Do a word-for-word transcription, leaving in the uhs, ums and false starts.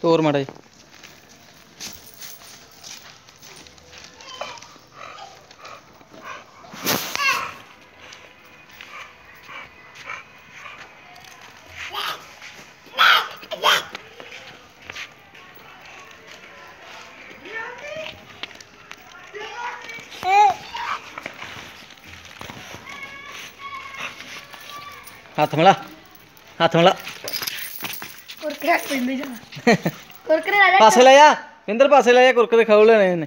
तोर माड़ा जी हाथ मिला हाथ मिला पासे ले जा इंदर पासे ले जा कुरकुरे खाओ लेने